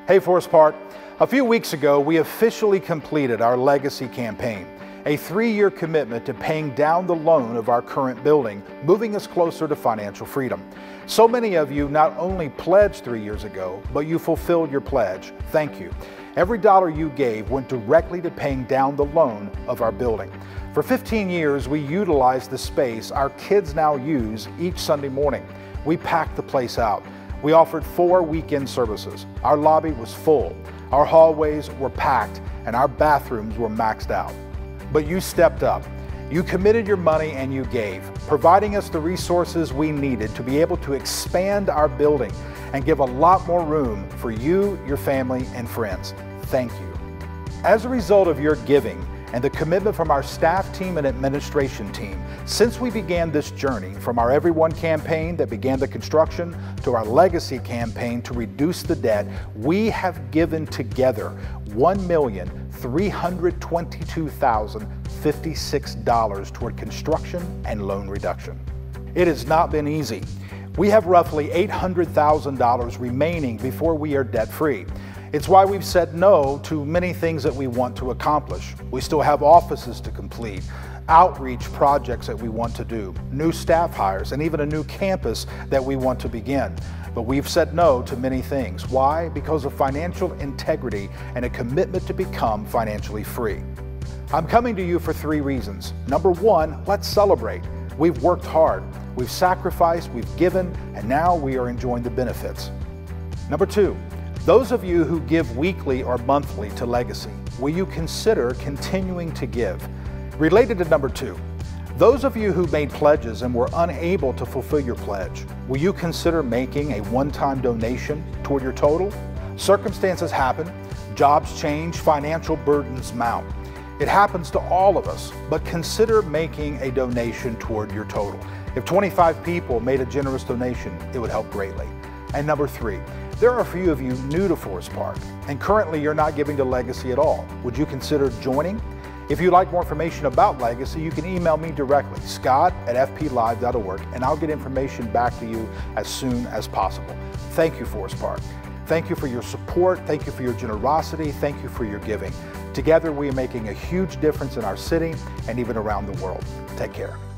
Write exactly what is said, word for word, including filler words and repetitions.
Hey Forest Park, a few weeks ago we officially completed our Legacy campaign, a three-year commitment to paying down the loan of our current building, moving us closer to financial freedom. So many of you not only pledged three years ago, but you fulfilled your pledge. Thank you. Every dollar you gave went directly to paying down the loan of our building. For fifteen years, we utilized the space our kids now use each Sunday morning. We packed the place out. We offered four weekend services. Our lobby was full. Our hallways were packed and our bathrooms were maxed out. But you stepped up. You committed your money and you gave, providing us the resources we needed to be able to expand our building and give a lot more room for you, your family, and friends. Thank you. As a result of your giving and the commitment from our staff team and administration team, since we began this journey from our Everyone campaign that began the construction to our Legacy campaign to reduce the debt, we have given together one million three hundred twenty-two thousand fifty-six dollars toward construction and loan reduction. It has not been easy. We have roughly eight hundred thousand dollars remaining before we are debt-free. It's why we've said no to many things that we want to accomplish. We still have offices to complete, outreach projects that we want to do, new staff hires, and even a new campus that we want to begin. But we've said no to many things. Why? Because of financial integrity and a commitment to become financially free. I'm coming to you for three reasons. Number one, let's celebrate. We've worked hard, we've sacrificed, we've given, and now we are enjoying the benefits. Number two, those of you who give weekly or monthly to Legacy, will you consider continuing to give? Related to number two, those of you who made pledges and were unable to fulfill your pledge, will you consider making a one-time donation toward your total? Circumstances happen, jobs change, financial burdens mount. It happens to all of us, but consider making a donation toward your total. If twenty-five people made a generous donation, it would help greatly. And number three, there are a few of you new to Forest Park, and currently you're not giving to Legacy at all. Would you consider joining? If you'd like more information about Legacy, you can email me directly, scott at f p live dot org, and I'll get information back to you as soon as possible. Thank you, Forest Park. Thank you for your support. Thank you for your generosity. Thank you for your giving. Together, we are making a huge difference in our city and even around the world. Take care.